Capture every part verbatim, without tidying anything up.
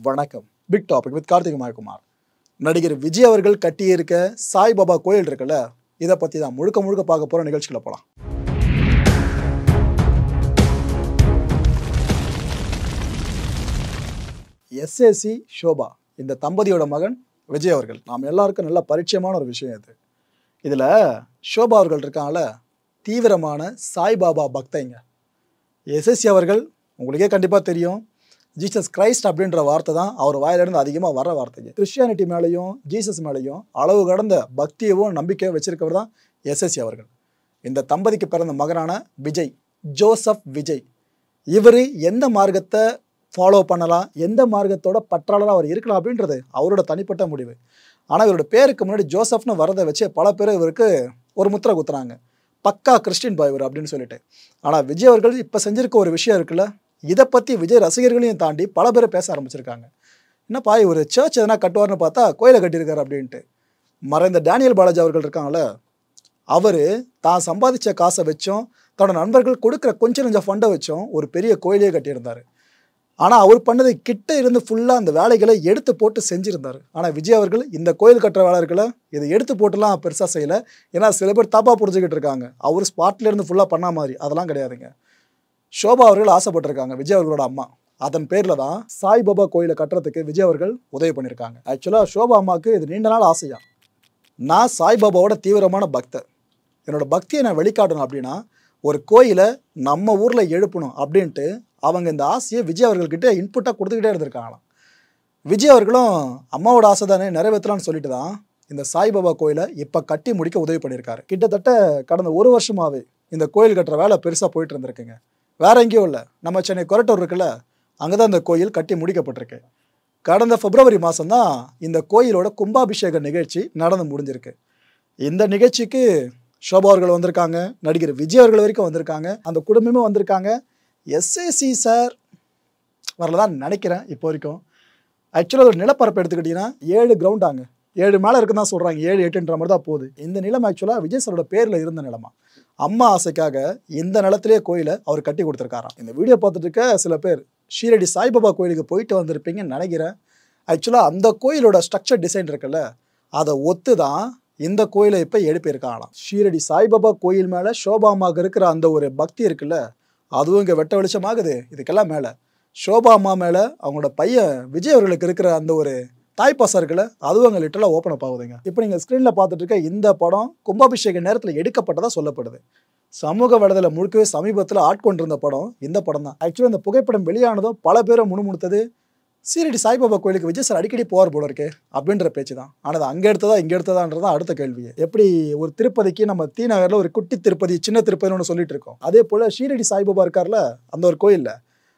வணக்கம். Big topic with Karthik Mayakumar. நடிகர் விஜய் அவர்கள் கட்டியிருக்க சாய்பாபா கோயில் இருக்குல்ல, இதை பற்றி தான் முழுக்க முழுக்க பார்க்க போகிற நிகழ்ச்சிகளை போகலாம். எஸ்ஏசி ஷோபா இந்த தம்பதியோட மகன் விஜய் அவர்கள். நாம் எல்லாருக்கும் நல்ல பரிச்சயமான ஒரு விஷயம் இது. இதில் ஷோபா அவர்கள் இருக்காங்கல்ல, தீவிரமான சாய்பாபா பக்தைங்க. எஸ்எஸ்சி அவர்கள் உங்களுக்கே கண்டிப்பாக தெரியும், ஜீசஸ் கிரைஸ்ட் அப்படின்ற வார்த்தை தான் அவர் வாயிலிருந்து அதிகமாக வர வார்த்தைங்க. கிறிஸ்டியானிட்டி மேலேயும் ஜீசஸ் மேலேயும் அளவு கடந்த பக்தியவும் நம்பிக்கையும் வச்சிருக்கவர் தான் எஸ்எஸ்சி அவர்கள். இந்த தம்பதிக்கு பிறந்த மகனான விஜய், ஜோசப் விஜய், இவர் எந்த மார்க்கத்தை ஃபாலோ பண்ணலாம், எந்த மார்க்கத்தோட பற்றாளராக அவர் இருக்கலாம் அப்படின்றது அவரோட தனிப்பட்ட முடிவு. ஆனால் இவரோட பேருக்கு முன்னாடி ஜோசப்னு வரதை வச்சு பல பேர் இவருக்கு ஒரு முத்திரை குத்துறாங்க, பக்கா கிறிஸ்டின் பாய் இவர் அப்படின்னு சொல்லிட்டு. ஆனால் விஜய் அவர்கள் இப்போ செஞ்சிருக்க ஒரு விஷயம் இருக்குல்ல, இதை பற்றி விஜய் ரசிகர்களையும் தாண்டி பல பேர் பேச ஆரம்பிச்சிருக்காங்க. என்னப்பா ஒரு சர்ச் எதனா கட்டுவார்னு பார்த்தா கோயிலை கட்டியிருக்காரு அப்படின்ட்டு. மறைந்த டேனியல் பாலாஜி அவர்கள் இருக்காங்களே, அவர் தான் சம்பாதிச்ச காசை வச்சும் தன்னோட நண்பர்கள் கொடுக்குற கொஞ்சம் கொஞ்சம் ஃபண்டை வச்சும் ஒரு பெரிய கோயிலையே கட்டியிருந்தார். ஆனால் அவர் பண்ணது கிட்ட இருந்து ஃபுல்லாக அந்த வேலைகளை எடுத்து போட்டு செஞ்சுருந்தார். ஆனால் விஜய் அவர்கள் இந்த கோயில் கட்டுற வேலை இருக்குல்ல, இதை எடுத்து போட்டுலாம் பெருசாக செய்யலை. ஏன்னா சில பேர் தப்பாக புரிஞ்சுக்கிட்டு இருக்காங்க, அவர் ஸ்பாட்லேருந்து ஃபுல்லாக பண்ண மாதிரி. அதெல்லாம் கிடையாதுங்க. ஷோபா அவர்கள் ஆசைப்பட்டிருக்காங்க, விஜய் அவர்களோட அம்மா. அதன் பேரில் தான் சாய்பாபா கோயிலை கட்டுறதுக்கு விஜய் அவர்கள் உதவி பண்ணியிருக்காங்க. ஆக்சுவலாக ஷோபா அம்மாவுக்கு இது நீண்ட நாள் ஆசையா. நான் சாய்பாபாவோட தீவிரமான பக்தர், என்னோட பக்தியை நான் வெளிக்காட்டணும் அப்படின்னா ஒரு கோயிலை நம்ம ஊரில் எழுப்பணும் அப்படின்ட்டு அவங்க இந்த ஆசையை விஜய் அவர்கள்கிட்ட இன்புட்டாக கொடுத்துக்கிட்டே இருந்திருக்காங்களாம். விஜய் அவர்களும் அம்மாவோட ஆசை தானே நிறைவேற்றலான்னு சொல்லிட்டு தான் இந்த சாய்பாபா கோயிலை இப்போ கட்டி முடிக்க உதவி பண்ணியிருக்காரு. கிட்டத்தட்ட கடந்த ஒரு வருஷமாகவே இந்த கோயில் கட்டுற வேலை பெருசாக போயிட்டு இருந்திருக்குங்க. வேற எங்கேயும் இல்லை, நம்ம சென்னை கொரட்டூர் இருக்குல்ல, அங்கே தான் இந்த கோயில் கட்டி முடிக்கப்பட்டிருக்கு. கடந்த பிப்ரவரி மாதம் தான் இந்த கோயிலோட கும்பாபிஷேக நிகழ்ச்சி நடந்து முடிஞ்சிருக்கு. இந்த நிகழ்ச்சிக்கு ஷோபா அவர்கள் வந்திருக்காங்க, நடிகர் விஜய் அவர்கள் வரைக்கும் வந்திருக்காங்க, அந்த குடும்பமே வந்திருக்காங்க. எஸ்ஏசி சார் வரலதான் நினைக்கிறேன் இப்போ வரைக்கும். ஆக்சுவலாக ஒரு நிலப்பரப்பு எடுத்துக்கிட்டிங்கன்னா ஏழு கிரவுண்டாங்க, ஏழு மேலே இருக்குன்னு தான் சொல்கிறாங்க, ஏழு எட்டுன்ற மாதிரி தான் போகுது. இந்த நிலம் ஆக்சுவலாக விஜய் சாரோட பேரில் இருந்த நிலமா. அம்மா ஆசைக்காக இந்த நிலத்திலே கோயிலை அவர் கட்டி கொடுத்துருக்காராம். இந்த வீடியோ பார்த்துட்டு இருக்க சில பேர் ஷீரடி சாய்பாபா கோயிலுக்கு போயிட்டு வந்திருப்பீங்கன்னு நினைக்கிறேன். ஆக்சுவலாக அந்த கோயிலோட ஸ்ட்ரக்சர் டிசைன் இருக்குல்ல, அதை ஒத்து தான் இந்த கோயிலை இப்போ எழுப்பியிருக்காங்களாம். ஷீரடி சாய்பாபா கோயில் மேலே ஷோபா அம்மாவுக்கு இருக்கிற அந்த ஒரு பக்தி இருக்குல்ல, அதுவும் இங்கே வெட்ட வெளிச்சமாகுது. இதுக்கெல்லாம் மேலே ஷோபா அம்மா மேலே அவங்களோட பையன் விஜய் அவர்களுக்கு இருக்கிற அந்த ஒரு தாய்ப்பாசம் இருக்குல்ல, அதுவும் அங்கே லிட்டலாக ஓப்பன் அப் ஆகுதுங்க. இப்போ நீங்கள் ஸ்க்ரீனில் பார்த்துட்டு இருக்க இந்த படம் கும்பாபிஷேக நேரத்தில் எடுக்கப்பட்டதாக சொல்லப்படுது. சமூக வலைதள முழுக்கவே சமீபத்தில் ஆட்கொண்டிருந்த படம் இந்த படம் தான். ஆக்சுவலாக இந்த புகைப்படம் வெளியானதும் பல பேரை முணுமுணுத்தது, சீரடி சாய்பாபா கோயிலுக்கு விஜய் சார் அடிக்கடி போவார் போல இருக்கே அப்படின்ற பேச்சு தான். ஆனால் அது அங்கே எடுத்ததா இங்கே எடுத்ததான்றதான் அடுத்த கேள்வி. எப்படி ஒரு திருப்பதிக்கு நம்ம தி நகரில் ஒரு குட்டி திருப்பதி, சின்ன திருப்பதினு ஒன்று சொல்லிட்டு இருக்கோம், அதே போல் ஷீரடி சாய்பாபா இருக்கார்ல அந்த ஒரு கோயிலில்,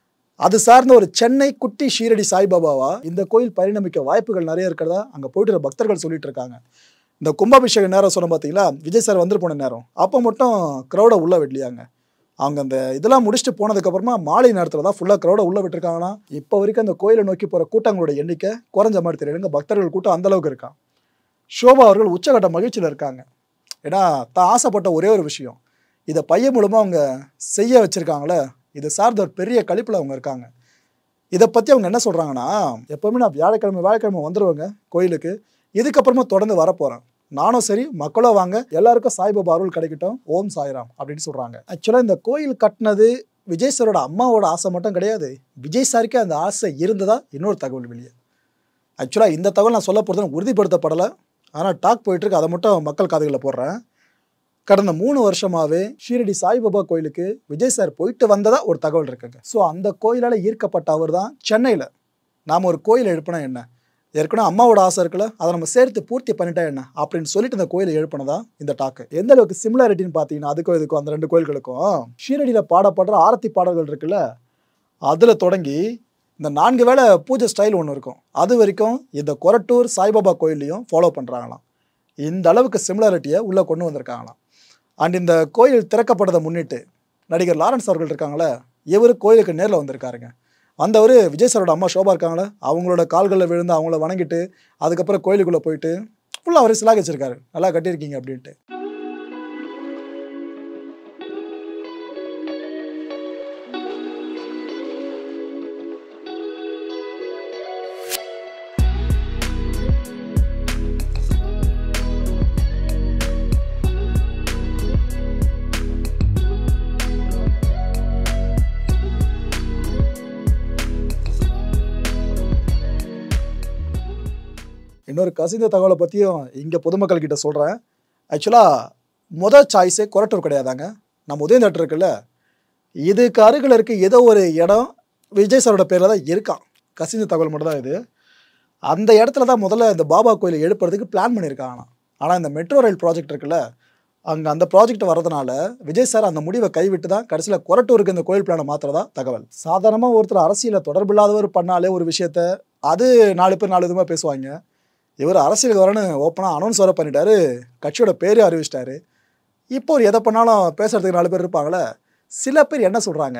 அது சார்ந்த ஒரு சென்னை குட்டி ஷீரடி சாய்பாபாவா இந்த கோயில் பரிணமிக்க வாய்ப்புகள் நிறைய இருக்கிறதா அங்கே போயிட்டு பக்தர்கள் சொல்லிட்டு இருக்காங்க. இந்த கும்பாபிஷேக நேரம் சொன்ன பார்த்தீங்களா, விஜய் சார் வந்துட்டு போன நேரம், அப்போ மட்டும் க்ரௌடை உள்ளே விடலையாங்க. அவங்க அந்த இதெல்லாம் முடிச்சுட்டு போனதுக்கப்புறமா மாலை நேரத்தில் தான் ஃபுல்லாக க்ரௌடை உள்ளே விட்டுருக்காங்கன்னா. இப்போ வரைக்கும் அந்த கோயிலை நோக்கி போகிற கூட்டங்களோட எண்ணிக்கை குறைஞ்ச மாதிரி தெரியுங்க. பக்தர்கள் கூட்டம் அந்தளவுக்கு இருக்கான். ஷோபா அவர்கள் உச்சகட்ட மகிழ்ச்சியில் இருக்காங்க. ஏன்னா தான் ஆசைப்பட்ட ஒரே ஒரு விஷயம் இதை பையன் மூலமாக அவங்க செய்ய வச்சுருக்காங்களே, இதை சார்ந்த ஒரு பெரிய கழிப்பில் அவங்க இருக்காங்க. இதை பற்றி அவங்க என்ன சொல்கிறாங்கன்னா, எப்போவுமே நான் வியாழக்கிழமை வியாழக்கிழமை வந்துடுவாங்க கோயிலுக்கு, இதுக்கப்புறமா தொடர்ந்து வரப்போகிறேன், நானும் சரி மக்களோ வாங்க, எல்லாருக்கும் சாய்பாபா அருள் கிடைக்கட்டும், ஓம் சாய்ராம் அப்படின்னு சொல்கிறாங்க. ஆக்சுவலாக இந்த கோயில் கட்டினது விஜய் சாரோட அம்மாவோட ஆசை மட்டும் கிடையாது, விஜய் சாருக்கே அந்த ஆசை இருந்ததா இன்னொரு தகவல் வெளியே. ஆக்சுவலாக இந்த தகவல் நான் சொல்ல போகிறது உறுதிப்படுத்தப்படலை, ஆனால் டாக் போயிட்டுருக்கு, அதை மட்டும் மக்கள் காதுகளில் போடுறேன். கடந்த மூணு வருஷமாகவே ஷீரடி சாய்பாபா கோயிலுக்கு விஜய் சார் போயிட்டு வந்ததா ஒரு தகவல் இருக்குங்க. ஸோ அந்த கோயிலால் ஈர்க்கப்பட்ட அவர் தான் சென்னையில் நாம் ஒரு கோயில் எழுப்பினா என்ன, ஏற்கனவே அம்மாவோட ஆசை இருக்குல்ல, அதை நம்ம சேர்த்து பூர்த்தி பண்ணிட்டா என்ன அப்படின்னு சொல்லிட்டு இந்த கோயிலை எழுப்பினதா இந்த டாக்கு. எந்த அளவுக்கு சிமிலாரிட்டின்னு பார்த்தீங்கன்னா, அதுக்கும் இதுக்கும் அந்த ரெண்டு கோயில்களுக்கும் ஷீரடியில் பாடப்படுற ஆரத்தி பாடல்கள் இருக்குல்ல, அதில் தொடங்கி இந்த நான்கு வேளை பூஜை ஸ்டைல் ஒன்று இருக்கும், அது வரைக்கும் இந்த கொரட்டூர் சாய்பாபா கோயிலையும் ஃபாலோ பண்ணுறாங்களாம். இந்த அளவுக்கு சிமிலாரிட்டியை உள்ளே கொண்டு வந்திருக்காங்களாம். அண்ட் இந்த கோயில் திறக்கப்பட்டதை முன்னிட்டு நடிகர் லாரன்ஸ் அவர்கள் இருக்காங்களே, இவர் கோயிலுக்கு நேரில் வந்திருக்காருங்க. வந்தவர் விஜய் சாரோட அம்மா ஷோபா இருக்காங்களே, அவங்களோட கால்களில் விழுந்து அவங்கள வணங்கிட்டு அதுக்கப்புறம் கோயிலுக்குள்ளே போயிட்டு ஃபுல்லாக அவர் சிலாக வச்சிருக்காரு, நல்லா கட்டியிருக்கீங்க அப்படின்ட்டு. இன்னொரு கசிந்த தகவலை பற்றியும் இங்கே பொதுமக்கள் கிட்ட சொல்கிறேன். ஆக்சுவலாக முதல் சாய்ஸே கொரட்டூர் கிடையாதாங்க, நம்ம உதயம் தேட்டர் இருக்குல்ல, இதுக்கு அருகில் இருக்க ஏதோ ஒரு இடம் விஜய் சாரோட பேரில் தான் இருக்கான். கசிந்த தகவல் மட்டும் தான் இது. அந்த இடத்துல தான் முதல்ல இந்த பாபா கோயிலை எழுப்புறதுக்கு பிளான் பண்ணியிருக்காங்க. ஆனால் இந்த மெட்ரோ ரயில் ப்ராஜெக்ட் இருக்குல்ல, அங்கே அந்த ப்ராஜெக்ட் வரதுனால விஜய் சார் அந்த முடிவை கைவிட்டு தான் கடைசியில் கொரட்டூருக்கு இந்த கோயில் பிளானை மாத்திரதா தகவல். சாதாரணமாக ஒருத்தர் அரசியலில் தொடர்பு இல்லாதவர் பண்ணாலே ஒரு விஷயத்த அது நாலு பேர் நாலு விதமாக பேசுவாங்க. இவர் அரசியலுக்கு வரன்னு ஓப்பனாக அனௌன்ஸ் வர பண்ணிட்டாரு, கட்சியோட பேரே அறிவிச்சிட்டாரு. இப்போ ஒரு எதை பண்ணாலும் பேசுறதுக்கு நாலு பேர் இருப்பாங்களே. சில பேர் என்ன சொல்கிறாங்க,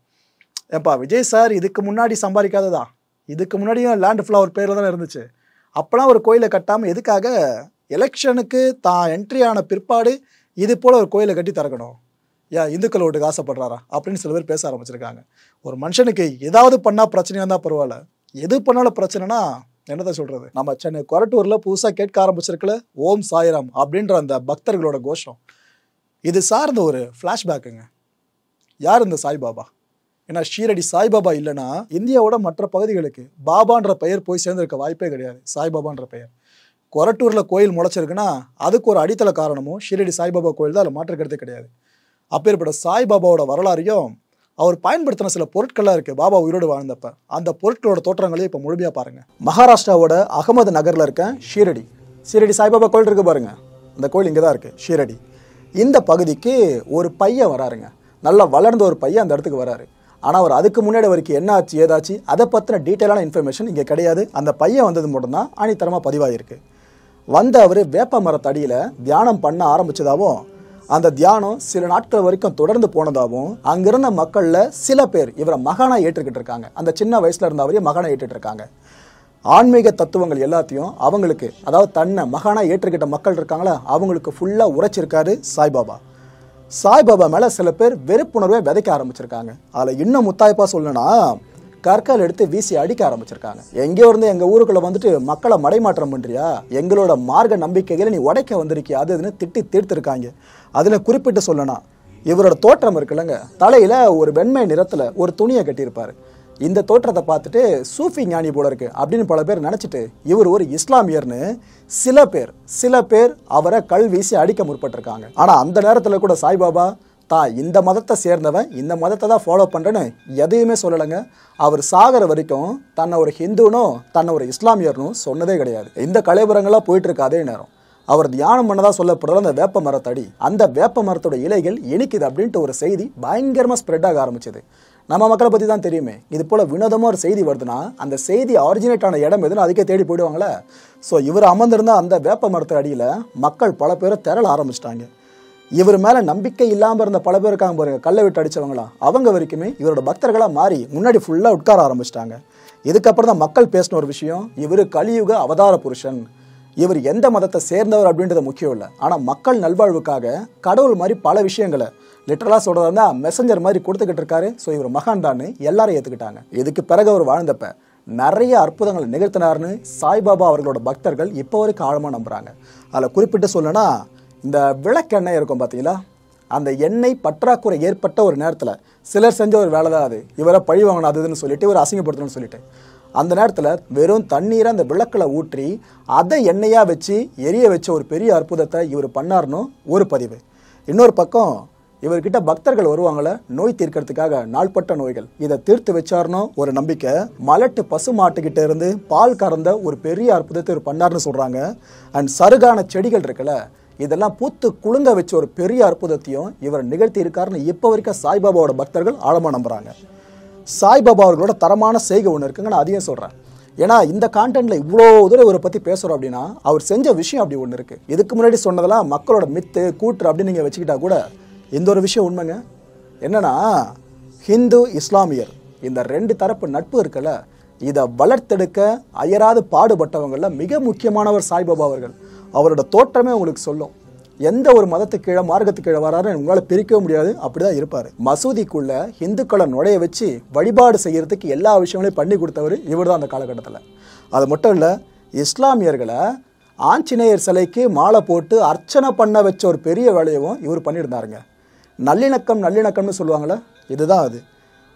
ஏப்பா விஜய் சார் இதுக்கு முன்னாடி சம்பாதிக்காததா, இதுக்கு முன்னாடியும் லேண்ட் ஃபுல்லாக ஒரு பேரில் தானே இருந்துச்சு, அப்போலாம் ஒரு கோயிலை கட்டாமல் எதுக்காக எலெக்ஷனுக்கு தான் என்ட்ரி ஆன பிற்பாடு இது போல் ஒரு கோயிலை கட்டி திறக்கணும், ஏன் இந்துக்கள் ஓட்டுக்கு ஆசைப்படுறாரா அப்படின்னு சில பேர் பேச ஆரம்பிச்சிருக்காங்க. ஒரு மனுஷனுக்கு ஏதாவது பண்ணால் பிரச்சனையாக இருந்தால் பரவாயில்ல, எது பண்ணாலும் பிரச்சனைனா என்னதான் சொல்கிறது. நம்ம சென்னை கொரட்டூரில் புதுசாக கேட்க ஆரம்பிச்சிருக்கல ஓம் சாய்ராம் அப்படின்ற அந்த பக்தர்களோட கோஷம், இது சார்ந்த ஒரு ஃப்ளாஷ்பேக்குங்க. யார் இந்த சாய்பாபா? ஏன்னா ஷீரடி சாய்பாபா இல்லைன்னா இந்தியாவோட மற்ற பகுதிகளுக்கு பாபான்ற பெயர் போய் சேர்ந்திருக்க வாய்ப்பே கிடையாது. சாய்பாபான்ற பெயர் கொரட்டூரில் கோயில் முளைச்சிருக்குன்னா அதுக்கு ஒரு அடித்தள காரணமும் ஷீரடி சாய்பாபா கோயில் தான், அதில் மாற்றுக்கிறதே கிடையாது. அப்பேற்பட்ட சாய்பாபாவோட வரலாறையும் அவர் பயன்படுத்தின சில பொருட்கள்லாம் இருக்குது பாபா உயிரோடு வாழ்ந்தப்ப, அந்த பொருட்களோட தோற்றங்களையும் இப்போ முழுமையாக பாருங்கள். மகாராஷ்டிராவோட அகமது நகரில் இருக்க ஷீரடி ஷீரடி சாய்பாபா கோயில் இருக்குது பாருங்கள், அந்த கோயில் இங்கே தான் இருக்குது ஷீரடி. இந்த பகுதிக்கு ஒரு பையன் வராருங்க, நல்லா வளர்ந்த ஒரு பையன் அந்த இடத்துக்கு வராரு. ஆனால் அவர் அதுக்கு முன்னாடி வரைக்கும் என்ன ஆச்சு ஏதாச்சு அதை பற்றின டீட்டெயிலான இன்ஃபர்மேஷன் இங்கே கிடையாது. அந்த பையன் வந்தது மட்டும்தான் ஆணித்தரமாக பதிவாகிருக்கு. வந்த அவர் வேப்ப மரத்தடியில் தியானம் பண்ண ஆரம்பித்ததாகவும் அந்த தியானம் சில நாட்கள் வரைக்கும் தொடர்ந்து போனதாகவும் அங்கிருந்த மக்களில் சில பேர் இவரை மகானா ஏற்றுக்கிட்டு இருக்காங்க. அந்த சின்ன வயசில் இருந்தவரையும் மகானா ஏற்றுக்கிட்டு இருக்காங்க. ஆன்மீக தத்துவங்கள் எல்லாத்தையும் அவங்களுக்கு, அதாவது தன்னை மகானா ஏற்றுக்கிட்ட மக்கள் இருக்காங்களா அவங்களுக்கு ஃபுல்லாக உரைச்சிருக்காரு சாய்பாபா. சாய்பாபா மேலே சில பேர் வெறுப்புணர்வை விதைக்க ஆரம்பிச்சிருக்காங்க. அதில் இன்னும் முத்தாய்ப்பாக சொல்லணும்னா கற்கள் எடுத்து வீசி அடிக்க ஆரம்பிச்சிருக்காங்க. எங்கேயோ இருந்து எங்கள் ஊருக்குள்ளே வந்துட்டு மக்களை மடைமாற்றம் பண்ணுறியா, எங்களோட மார்க்க நம்பிக்கைகளை நீ உடைக்க வந்திருக்கியா, அது இதுன்னு திட்டி தீர்த்திருக்காங்க. அதில் குறிப்பிட்டு சொல்லணும், இவரோட தோற்றம் இருக்குல்லங்க, தலையில் ஒரு வெண்மை நிறத்தில் ஒரு துணியை கட்டியிருப்பார். இந்த தோற்றத்தை பார்த்துட்டு சூஃபி ஞானி போல இருக்கு அப்படின்னு பல பேர் நினச்சிட்டு இவர் ஒரு இஸ்லாமியர்னு சில பேர் சில பேர் அவரை கல் வீசி அடிக்க முற்பட்டிருக்காங்க. ஆனால் அந்த நேரத்தில் கூட சாய்பாபா தான் இந்த மதத்தை சேர்ந்தவன், இந்த மதத்தை தான் ஃபாலோ பண்ணுறேன்னு எதையுமே சொல்லலைங்க. அவர் சாகிற வரைக்கும் தன்னை ஒரு ஹிந்துனோ தன்னை ஒரு இஸ்லாமியர்னும் சொன்னதே கிடையாது. இந்த கலைபுரங்களாக போயிட்டு இருக்க அதே நேரம் அவர் தியானம் பண்ணதாக சொல்லப்படுற அந்த வேப்ப மரத்தடி, அந்த வேப்ப மரத்தோட இலைகள் இனிக்குது அப்படின்ட்டு ஒரு செய்தி பயங்கரமாக ஸ்ப்ரெட் ஆக ஆரம்பிச்சது. நம்ம மக்களை பற்றி தான் தெரியுமே, இது போல் வினோதமாக ஒரு செய்தி வருதுன்னா அந்த செய்தி ஆரிஜினேட் ஆன இடம் எதுன்னு அதுக்கே தேடி போயிடுவாங்களே. ஸோ இவர் அமர்ந்திருந்தால் அந்த வேப்ப மரத்து அடியில் மக்கள் பல பேரை திரள ஆரம்பிச்சிட்டாங்க. இவர் மேலே நம்பிக்கை இல்லாமல் இருந்த பல பேர் இருக்காங்க பாருங்க, கல்லை விட்டு அடித்தவங்களா, அவங்க வரைக்குமே இவரோட பக்தர்களாக மாறி முன்னாடி ஃபுல்லாக உட்கார ஆரம்பிச்சிட்டாங்க. இதுக்கப்புறம் தான் மக்கள் பேசின ஒரு விஷயம், இவர் கலியுக அவதார புருஷன், இவர் எந்த மதத்தை சேர்ந்தவர் அப்படின்றது முக்கியம் இல்லை, ஆனால் மக்கள் நல்வாழ்வுக்காக கடவுள் மாதிரி பல விஷயங்களை லிட்டரலாக சொல்கிறதா இருந்தால் மெசஞ்சர் மாதிரி கொடுத்துக்கிட்டு இருக்காரு. ஸோ இவர் மகான் தான் எல்லாரும் ஏற்றுக்கிட்டாங்க. இதுக்கு பிறகு அவர் வாழ்ந்தப்ப நிறைய அற்புதங்களை நிகழ்த்தினார்னு சாய்பாபா அவர்களோட பக்தர்கள் இப்போ வரைக்கும் ஆழமாக நம்புகிறாங்க. அதில் குறிப்பிட்டு சொல்லணும்னா இந்த விளக்கெண்ணெய் இருக்கும் பார்த்தீங்களா, அந்த எண்ணெய் பற்றாக்குறை ஏற்பட்ட ஒரு நேரத்தில் சிலர் செஞ்ச ஒரு வேலை தான் அது, இவரை பழி வாங்கணும் அதுன்னு சொல்லிட்டு இவரை அசிங்கப்படுத்தணும்னு சொல்லிட்டு அந்த நேரத்தில் வெறும் தண்ணீரை அந்த விளக்கில் ஊற்றி அதை எண்ணெயாக வச்சு எரிய வச்ச ஒரு பெரிய அற்புதத்தை இவர் பண்ணார்னு ஒரு பதிவு. இன்னொரு பக்கம் இவர்கிட்ட பக்தர்கள் வருவாங்களே நோய் தீர்க்கறதுக்காக, நாள்பட்ட நோய்கள், இதை தீர்த்து வச்சார்னோ ஒரு நம்பிக்கை. மலட்டு பசு மாட்டுக்கிட்ட இருந்து பால் கறந்த ஒரு பெரிய அற்புதத்தை இவர் பண்ணார்னு சொல்கிறாங்க. அண்ட் சருகான செடிகள் இருக்குல்ல, இதெல்லாம் பூத்து குலுங்க வச்ச ஒரு பெரிய அற்புதத்தையும் இவர் நிகழ்த்தி இருக்காருன்னு இப்போ வரைக்கும் சாய்பாபாவோட பக்தர்கள் ஆழமாக நம்புகிறாங்க. சாய்பாபா அவர்களோட தரமான செய்கை ஒன்று இருக்குங்க, நான் அதையும் சொல்கிறேன். ஏன்னா இந்த கான்டென்ட்ல இவ்வளோ தூரம் இவரை பற்றி பேசுகிறோம் அப்படின்னா அவர் செஞ்ச விஷயம் அப்படி ஒன்று இருக்குது. இதுக்கு முன்னாடி சொன்னதெல்லாம் மக்களோட மித்து கூற்று அப்படின்னு நீங்கள் வச்சுக்கிட்டா கூட இந்த ஒரு விஷயம் உண்மைங்க. என்னன்னா ஹிந்து இஸ்லாமியர் இந்த ரெண்டு தரப்பு நட்பு இருக்குல்ல, இதை வளர்த்தெடுக்க அயராது பாடுபட்டவங்கள மிக முக்கியமானவர் சாய்பாபா அவர்கள். அவரோட தோற்றமே உங்களுக்கு சொல்லும், எந்த ஒரு மதத்துக்கு கீழே மார்க்கத்துக்கு கீழே வராருன்னு உங்களால் பிரிக்கவே முடியாது, அப்படிதான் இருப்பார். மசூதிக்குள்ள இந்துக்களை நுழைய வச்சு வழிபாடு செய்யறதுக்கு எல்லா விஷயங்களையும் பண்ணி கொடுத்தவர் இவர் தான் அந்த காலகட்டத்தில். அது மட்டும் இல்லை, இஸ்லாமியர்களை ஆஞ்சநேயர் சிலைக்கு மாலை போட்டு அர்ச்சனை பண்ண வச்ச ஒரு பெரிய வேலையவும் இவர் பண்ணியிருந்தாருங்க. நல்லிணக்கம் நல்லிணக்கம்னு சொல்லுவாங்களே, இதுதான் அது.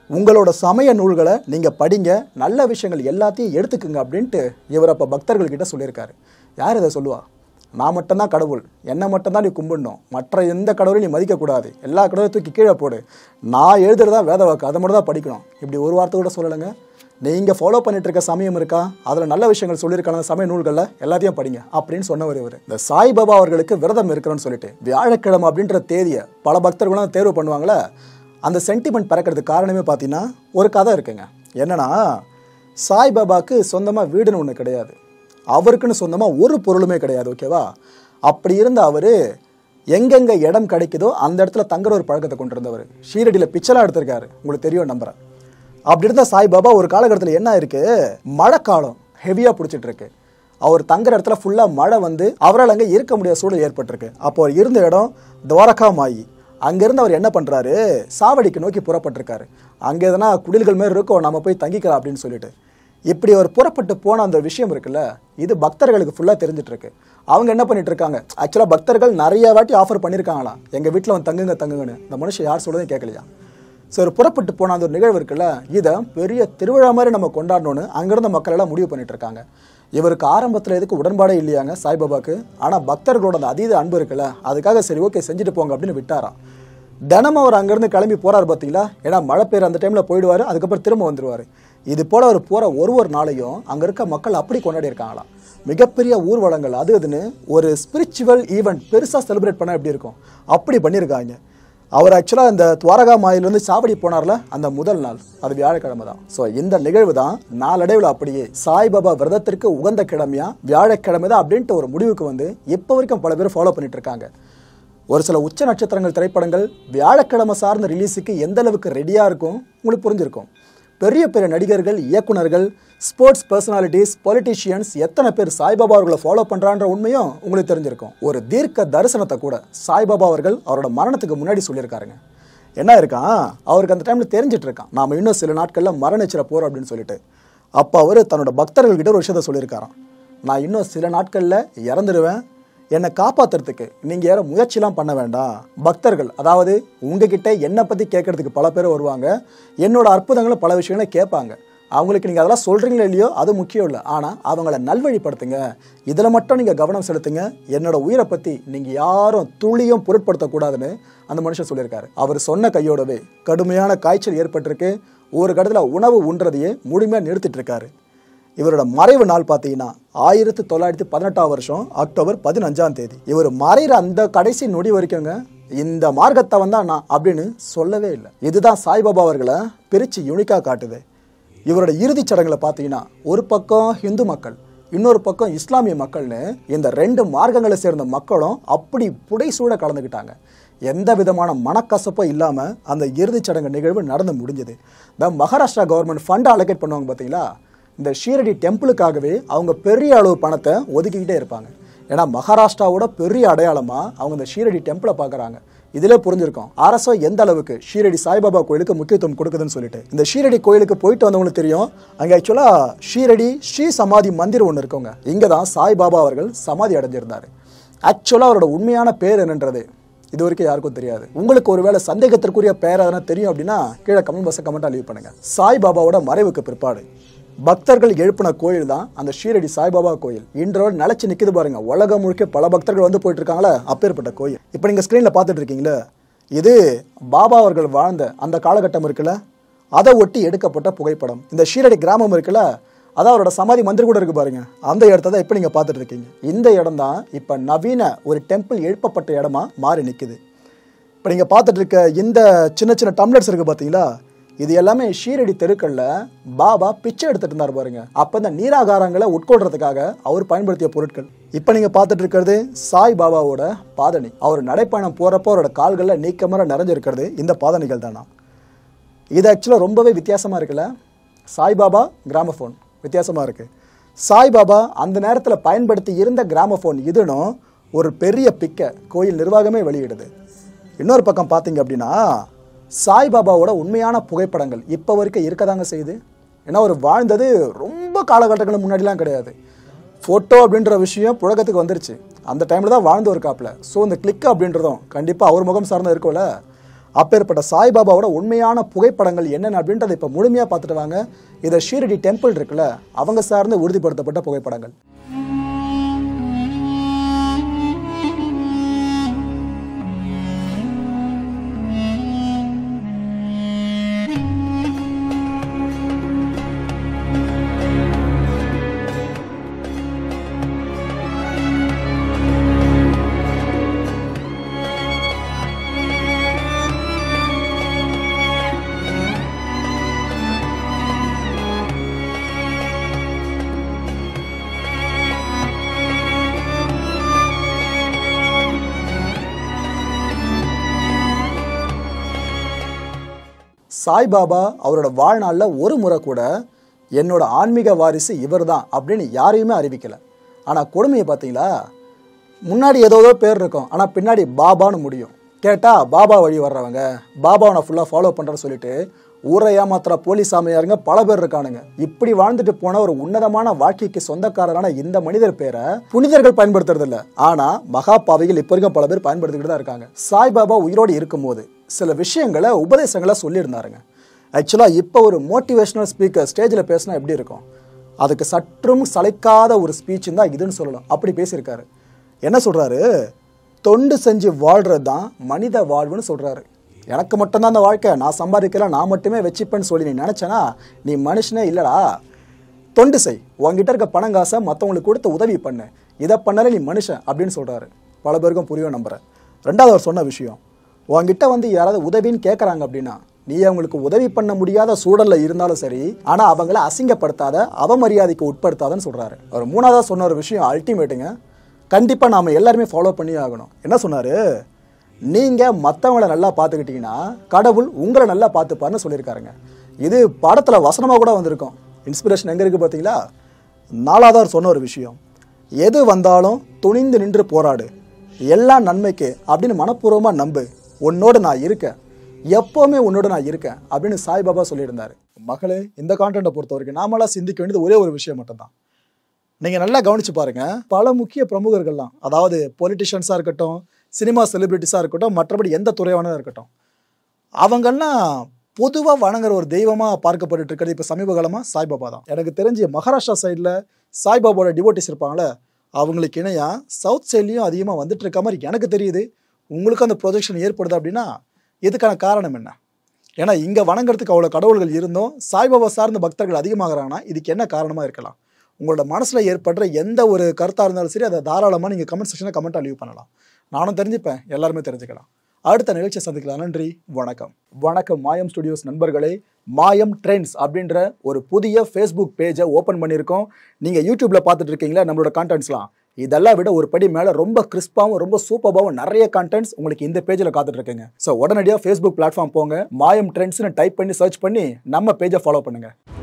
உங்களோட சமய நூல்களை நீங்கள் படிங்க, நல்ல விஷயங்கள் எல்லாத்தையும் எடுத்துக்குங்க அப்படின்ட்டு இவர் அப்போ பக்தர்கள்கிட்ட சொல்லியிருக்காரு. யார் இதை சொல்லுவா? நான் மட்டும்தான் கடவுள், என்னை மட்டும்தான் நீ கும்பிடணும், மற்ற எந்த கடவுளையும் நீ மதிக்கக்கூடாது, எல்லா கடவுளையும் தூக்கி கீழே போடு, நான் எழுதுறதா வேத வாக்கு, அதை மட்டும் தான் படிக்கணும், இப்படி ஒரு வார்த்தை கூட சொல்லலைங்க. நீங்கள் ஃபாலோ பண்ணிட்டு இருக்க சமயம் இருக்கா, அதில் நல்ல விஷயங்கள் சொல்லியிருக்கான சமய நூல்களில் எல்லாத்தையும் படிங்க அப்படின்னு சொன்னவர் இவர். இந்த சாய்பாபா அவர்களுக்கு விரதம் இருக்கிறோன்னு சொல்லிட்டு வியாழக்கிழமை அப்படின்ற தேதியை பல பக்தர்களும் தேர்வு பண்ணுவாங்களே, அந்த சென்டிமெண்ட் பிறக்கிறதுக்கு காரணமே பார்த்தீங்கன்னா ஒரு கதை இருக்குங்க. என்னன்னா, சாய்பாபாவுக்கு சொந்தமாக வீடுன்னு ஒன்று கிடையாது, அவருக்குன்னு சொந்தமாக ஒரு பொருளுமே கிடையாது. ஓகேவா? அப்படி இருந்த அவர் எங்கெங்கே இடம் கிடைக்குதோ அந்த இடத்துல தங்குற ஒரு பழக்கத்தை கொண்டு இருந்தவர். ஷீரடியில் பிச்சைலாம் எடுத்திருக்காரு, உங்களுக்கு தெரியும் நம்புறேன். அப்படி இருந்த சாய்பாபா ஒரு காலகட்டத்தில் என்ன இருக்கு, மழை காலம் ஹெவியாக பிடிச்சிட்டு இருக்கு. அவர் தங்குற இடத்துல ஃபுல்லாக மழை வந்து அவரால் அங்கே இருக்க முடியாத சூழல் ஏற்பட்டிருக்கு. அப்போ அவர் இருந்த இடம் துவாரகா மாயி. அங்கேருந்து அவர் என்ன பண்ணுறாரு, சாவடிக்கு நோக்கி புறப்பட்டிருக்காரு. அங்கே எதனா குடில்கள் மாரி இருக்கும், நம்ம போய் தங்கிக்கலாம் அப்படின்னு சொல்லிட்டு. இப்படி அவர் புறப்பட்டு போன அந்த விஷயம் இருக்குல்ல, இது பக்தர்களுக்கு ஃபுல்லாக தெரிஞ்சிட்டு இருக்கு. அவங்க என்ன பண்ணிட்டு இருக்காங்க, ஆக்சுவலாக பக்தர்கள் நிறைய வாட்டி ஆஃபர் பண்ணியிருக்காங்களாம், எங்கள் வீட்டில் வந்து தங்குங்க தங்குங்கன்னு. இந்த மனுஷன் யார் சொல்றதையும் கேட்கலையா. ஸோ ஒரு புறப்பட்டு போன அந்த ஒரு நிகழ்வு இருக்குல்ல, இதை பெரிய திருவிழா மாதிரி நம்ம கொண்டாடணும்னு அங்கிருந்த மக்கள் எல்லாம் முடிவு பண்ணிட்டு இருக்காங்க. இவருக்கு ஆரம்பத்தில் எதுக்கு உடன்பாடே இல்லையாங்க சாய்பாபாவுக்கு. ஆனால் பக்தர்களோட அந்த அதீத அன்பு இருக்குல்ல, அதுக்காக சரி ஓகே செஞ்சுட்டு போங்க அப்படின்னு விட்டாராம். தினமும் அவர் அங்கேருந்து கிளம்பி போறாரு பார்த்தீங்களா, ஏன்னா மழை பெய்யுற அந்த டைமில் போயிடுவார், அதுக்கப்புறம் திரும்ப வந்துடுவார். இது போல் அவர் போகிற ஒரு ஒரு நாளையும் அங்கே இருக்க மக்கள் அப்படி கொண்டாடி இருக்காங்களாம். மிகப்பெரிய ஊர்வலங்கள் அது அதுன்னு ஒரு ஸ்பிரிச்சுவல் ஈவெண்ட் பெருசாக செலிப்ரேட் பண்ண எப்படி இருக்கும் அப்படி பண்ணியிருக்காங்க. அவர் ஆக்சுவலாக இந்த துவாரகா மாயிலிருந்து சாவடி போனார்ல, அந்த முதல் நாள் அது வியாழக்கிழமை தான். ஸோ இந்த நிகழ்வு தான் நாளடைவில் அப்படியே சாய்பாபா விரதத்திற்கு உகந்த கிழமையா வியாழக்கிழமை தான் அப்படின்ட்டு ஒரு முடிவுக்கு வந்து இப்போ வரைக்கும் பல பேர் ஃபாலோ பண்ணிட்டு இருக்காங்க. ஒரு சில உச்ச நட்சத்திரங்கள் திரைப்படங்கள் வியாழக்கிழமை சார்ந்த ரிலீஸுக்கு எந்த அளவுக்கு ரெடியாக இருக்கும் உங்களுக்கு புரிஞ்சிருக்கும். பெரிய பெரிய நடிகர்கள், இயக்குநர்கள், ஸ்போர்ட்ஸ் பர்சனாலிட்டிஸ், பொலிட்டீஷியன்ஸ் எத்தனை பேர் சாய்பாபா அவர்களை ஃபாலோ பண்ணுறான்ற உண்மையும் உங்களுக்கு தெரிஞ்சிருக்கும். ஒரு தீர்க்க தரிசனத்தை கூட சாய்பாபா அவர்கள் அவரோட மரணத்துக்கு முன்னாடி சொல்லியிருக்காருங்க. என்ன இருக்கான், அவருக்கு அந்த டைமில் தெரிஞ்சிட்டு இருக்கான், நாம் இன்னும் சில நாட்களில் மரணிச்சிட போகிறோம் அப்படின்னு சொல்லிட்டு. அப்போ அவர் தன்னோட பக்தர்கள்கிட்ட ஒரு விஷயத்த சொல்லியிருக்காராம், நான் இன்னும் சில நாட்களில் இறந்துடுவேன், என்னை காப்பாற்றுறதுக்கு நீங்கள் யாரும் முயற்சிலாம் பண்ண வேண்டாம். பக்தர்கள், அதாவது உங்ககிட்ட என்னை பற்றி கேட்கறதுக்கு பல பேர் வருவாங்க, என்னோட அற்புதங்களும் பல விஷயங்களை கேட்பாங்க. அவங்களுக்கு நீங்கள் அதெல்லாம் சொல்கிறீங்களோ இல்லையோ அது முக்கியம் இல்லை, ஆனால் அவங்கள நல்வழிப்படுத்துங்க, இதில் மட்டும் நீங்கள் கவனம் செலுத்துங்க, என்னோட உயிரை பற்றி நீங்கள் யாரும் துளியும் பொருட்படுத்தக்கூடாதுன்னு அந்த மனுஷன் சொல்லியிருக்காரு. அவர் சொன்ன கையோடவே கடுமையான காய்ச்சல் ஏற்பட்டிருக்கு, ஒரு கடத்தில் உணவு உண்றதையே முழுமையாக நிறுத்திட்டு இருக்காரு. இவரோட மறைவு நாள் பார்த்தீங்கன்னா ஆயிரத்தி தொள்ளாயிரத்தி பதினெட்டாம் வருஷம் அக்டோபர் பதினஞ்சாம் தேதி. இவர் மறைகிற அந்த கடைசி நொடி வரைக்குங்க இந்த மார்க்கத்தை வந்தா நான் அப்படின்னு சொல்லவே இல்லை. இதுதான் சாய்பாபா அவர்களை பிரித்து யூனிக்காக காட்டுது. இவரோட இறுதிச் சடங்குல பார்த்தீங்கன்னா ஒரு பக்கம் ஹிந்து மக்கள், இன்னொரு பக்கம் இஸ்லாமிய மக்கள்னு இந்த ரெண்டு மார்க்கங்களை சேர்ந்த மக்களும் அப்படி புடைசூட கலந்துக்கிட்டாங்க. எந்த விதமான மனக்கசப்பும் இல்லாமல் அந்த இறுதிச் சடங்கு நிகழ்வு நடந்து முடிஞ்சது. இந்த மகாராஷ்டிரா கவர்மெண்ட் ஃபண்டை அலோகேட் பண்ணுவாங்க பார்த்தீங்களா, இந்த ஷீரடி டெம்பிளுக்காகவே அவங்க பெரிய அளவு பணத்தை ஒதுக்கிக்கிட்டே இருப்பாங்க. ஏன்னா மகாராஷ்டிராவோட பெரிய அடையாளமாக அவங்க இந்த ஷீரடி டெம்பிளை பார்க்குறாங்க. இதில் புரிஞ்சிருக்கும் அரசோ எந்த அளவுக்கு ஷீரடி சாய்பாபா கோயிலுக்கு முக்கியத்துவம் கொடுக்குதுன்னு சொல்லிட்டு. இந்த ஷீரடி கோயிலுக்கு போயிட்டு வந்தவங்களுக்கு தெரியும், அங்கே ஆக்சுவலாக ஷீரடி ஸ்ரீ சமாதி மந்திர் ஒன்று இருக்குங்க. இங்கே தான் சாய்பாபா அவர்கள் சமாதி அடைஞ்சிருந்தார். ஆக்சுவலாக அவரோட உண்மையான பேர் என்னன்றது இது வரைக்கும் யாருக்கும் தெரியாது. உங்களுக்கு ஒருவேளை சந்தேகத்திற்குரிய பேர் எதனா தெரியும் அப்படின்னா கீழே கமெண்ட் பாக்ஸை கமெண்ட்டாக லீவ் பண்ணுங்க. சாய்பாபாவோட மறைவுக்கு பிற்பாடு பக்தர்கள் எழுப்பின கோயில் தான் அந்த ஷீரடி சாய்பாபா கோயில். இன்றோடு நிலைச்சு நிற்குது பாருங்க. உலகம் முழுக்க பல பக்தர்கள் வந்து போயிட்டு இருக்காங்களே, அப்பேற்பட்ட கோயில். இப்போ நீங்கள் ஸ்க்ரீனில் பார்த்துட்டு இருக்கீங்களே, இது பாபா அவர்கள் வாழ்ந்த அந்த காலகட்டம் இருக்குல்ல, அதை ஒட்டி எடுக்கப்பட்ட புகைப்படம். இந்த ஷீரடி கிராமம் இருக்குல்ல, அதான் அவரோட சமாதி மந்திர் கூட இருக்கு பாருங்க, அந்த இடத்த தான் இப்போ நீங்கள் பார்த்துட்டு இருக்கீங்க. இந்த இடம் தான் இப்போ நவீன ஒரு டெம்பிள் எழுப்பப்பட்ட இடமா மாறி நிற்குது. இப்போ நீங்கள் பார்த்துட்டு இருக்க இந்த சின்ன சின்ன டம்ளர்ஸ் இருக்கு பார்த்தீங்களா, இது எல்லாமே ஷீரடி தெருக்களில் பாபா பிச்சை எடுத்துட்டு இருந்தார் பாருங்க. அப்போ இந்த நீராகாரங்களை உட்கொள்றதுக்காக அவர் பயன்படுத்திய பொருட்கள். இப்போ நீங்கள் பார்த்துட்டு இருக்கிறது சாய் பாபாவோட பாதணி. அவர் நடைப்பயணம் போகிறப்போ அவரோட கால்களில் நீக்கமர நிறைஞ்சிருக்கிறது இந்த பாதணிகள் தானா. இது ஆக்சுவலாக ரொம்பவே வித்தியாசமாக இருக்குல்ல. சாய்பாபா கிராமஃபோன் வித்தியாசமாக இருக்குது. சாய்பாபா அந்த நேரத்தில் பயன்படுத்தி இருந்த கிராமஃபோன் இதுன்னு ஒரு பெரிய பிக்கை கோயில் நிர்வாகமே வெளியிடுது. இன்னொரு பக்கம் பார்த்தீங்க அப்படின்னா சாய்பாபாவோட உண்மையான புகைப்படங்கள் இப்போ வரைக்கும் இருக்கதாங்க செய்யுது. ஏன்னா அவர் வாழ்ந்தது ரொம்ப காலகட்டங்களுக்கு முன்னாடிலாம் கிடையாது. ஃபோட்டோ அப்படின்ற விஷயம் புழக்கத்துக்கு வந்துருச்சு, அந்த டைமில் தான் வாழ்ந்து ஒரு காப்பில். ஸோ இந்த கிளிக் அப்படின்றதும் கண்டிப்பாக அவர் முகம் சார்ந்த இருக்கும்ல, அப்பேற்பட்ட சாய்பாபாவோட உண்மையான புகைப்படங்கள் என்னென்ன அப்படின்றத இப்போ முழுமையாக பார்த்துட்டு வாங்க. இதை ஷீரடி டெம்பிள் இருக்குல்ல, அவங்க சார்ந்து உறுதிப்படுத்தப்பட்ட புகைப்படங்கள். சாய்பாபா அவரோட வாழ்நாளில் ஒரு முறை கூட என்னோட ஆன்மீக வாரிசு இவர் தான் அப்படின்னு யாரையுமே அறிவிக்கலை. ஆனால் கொடுமையை பார்த்தீங்களா, முன்னாடி ஏதோ பேர் இருக்கும், ஆனால் பின்னாடி பாபான்னு முடியும். கேட்டால் பாபா வழி வர்றவங்க, பாபாவை நான் ஃபுல்லாக ஃபாலோ பண்ணுறேன்னு சொல்லிட்டு ஊரை ஏமாத்துற போலீஸ் சாமியாருங்க பல பேர் இருக்கானுங்க. இப்படி வாழ்ந்துட்டு போன ஒரு உன்னதமான வாழ்க்கைக்கு சொந்தக்காரரான இந்த மனிதர் பேரை புனிதர்கள் பயன்படுத்துறது இல்லை, ஆனால் மகா பாவிகள் இப்போ வரைக்கும் பல பேர் பயன்படுத்திக்கிட்டு தான் இருக்காங்க. சாய்பாபா உயிரோடு இருக்கும்போது சில விஷயங்களை உபதேசங்களை சொல்லியிருந்தாருங்க. ஆக்சுவலாக இப்போ ஒரு மோட்டிவேஷனல் ஸ்பீக்கர் ஸ்டேஜில் பேசினா எப்படி இருக்கும், அதுக்கு சற்றும் சளைக்காத ஒரு ஸ்பீச் தான் இதுன்னு சொல்லலாம். அப்படி பேசியிருக்காரு. என்ன சொல்கிறாரு, தொண்டு செஞ்சு வாழ்கிறது தான் மனித வாழ்வுன்னு சொல்கிறாரு. எனக்கு மட்டும்தான் அந்த வாழ்க்கை, நான் சம்பாதிக்கலாம், நான் மட்டுமே வச்சுப்பேன்னு சொல்லி நீ நினச்சேன்னா நீ மனுஷனே இல்லைடா. தொண்டு செய், உங்ககிட்ட இருக்க பணங்காசை மற்றவங்களுக்கு கொடுத்து உதவி பண்ணு, இதை பண்ணாலே நீ மனுஷன் அப்படின்னு சொல்கிறாரு. பல பேருக்கும் புரியும் நம்புகிறேன். ரெண்டாவது அவர் சொன்ன விஷயம், உங்ககிட்ட வந்து யாராவது உதவின்னு கேட்குறாங்க அப்படின்னா நீ அவங்களுக்கு உதவி பண்ண முடியாத சூழலில் இருந்தாலும் சரி, ஆனால் அவங்கள அசிங்கப்படுத்தாத, அவமரியாதைக்கு உட்படுத்தாதன்னு சொல்கிறாரு. அவர் மூணாவதாக சொன்ன ஒரு விஷயம் அல்டிமேட்டுங்க, கண்டிப்பாக நாம் எல்லாருமே ஃபாலோ பண்ணி ஆகணும். என்ன சொன்னார், நீங்கள் மற்றவங்களை நல்லா பார்த்துக்கிட்டீங்கன்னா கடவுள் உங்களை நல்லா பார்த்துப்பாருன்னு சொல்லியிருக்காருங்க. இது பாடத்தில் வசனமாக கூட வந்திருக்கும். இன்ஸ்பிரேஷன் எங்கே இருக்குது பார்த்தீங்களா. நாலாவது அவர் சொன்ன ஒரு விஷயம், எது வந்தாலும் துணிந்து நின்று போராடு, எல்லாம் நன்மைக்கு அப்படின்னு மனப்பூர்வமாக நம்பு, உன்னோடு நான் இருக்கேன், எப்போவுமே உன்னோட நான் இருக்கேன் அப்படின்னு சாய்பாபா சொல்லியிருந்தார். மகளே, இந்த கான்டென்ட்டை பொறுத்த வரைக்கும் நாமெல்லாம் சிந்திக்க வேண்டியது ஒரே ஒரு விஷயம் மட்டும்தான். நீங்கள் நல்லா கவனித்து பாருங்கள், பல முக்கிய பிரமுகர்கள்லாம், அதாவது பொலிட்டிஷியன்ஸாக இருக்கட்டும், சினிமா செலிபிரிட்டிஸாக இருக்கட்டும், மற்றபடி எந்த துறையானதாக இருக்கட்டும், அவங்கெல்லாம் பொதுவாக வணங்குற ஒரு தெய்வமாக பார்க்கப்பட்டு இருக்கிறது இப்போ சமீப காலமாக சாய்பாபா தான். எனக்கு தெரிஞ்சு மகாராஷ்டிரா சைடில் சாய்பாபாவோட டிவோட்டிஸ் இருப்பாங்களே, அவங்களுக்கு இணையாக சவுத் சைட்லேயும் அதிகமாக வந்துட்டு இருக்க மாதிரி எனக்கு தெரியுது. உங்களுக்கு அந்த ப்ரொஜெக்ஷன் ஏற்படுது அப்படின்னா இதுக்கான காரணம் என்ன? ஏன்னா இங்கே வணங்குறதுக்கு அவ்வளோ கடவுள்கள் இருந்தும் சாய்பாபா சார்ந்த பக்தர்கள் அதிகமாகறாங்கன்னா இதுக்கு என்ன காரணமாக இருக்கலாம்? உங்களோட மனசில் ஏற்படுற எந்த ஒரு கருத்தாக இருந்தாலும் சரி, அதை தாராளமாக நீங்கள் கமெண்ட் செக்ஷனில் கமெண்ட்டாக லீவ் பண்ணலாம். நானும் தெரிஞ்சுப்பேன், எல்லாருமே தெரிஞ்சுக்கலாம். அடுத்த நிகழ்ச்சியை சந்திக்கலாம். நன்றி, வணக்கம். வணக்கம் மாயம் ஸ்டுடியோஸ் நண்பர்களே. மாயம் ட்ரெண்ட்ஸ் அப்படின்ற ஒரு புதிய ஃபேஸ்புக் பேஜை ஓப்பன் பண்ணியிருக்கோம். நீங்கள் யூடியூப்பில் பார்த்துட்டு இருக்கீங்களா நம்மளோட கான்டென்ட்ஸ்லாம், இதெல்லாம் விட ஒரு படி மேலே ரொம்ப கிறிஸ்பாகவும் ரொம்ப சூப்பராகவும் நிறைய கான்டென்ட்ஸ் உங்களுக்கு இந்த பேஜில் காத்துட்டு இருக்குங்க. ஸோ உடனடியாக ஃபேஸ்புக் பிளாட்ஃபார்ம் போங்க, மாயம் ட்ரெண்ட்ஸ்னு டைப் பண்ணி சர்ச் பண்ணி நம்ம பேஜை ஃபாலோ பண்ணுங்கள்.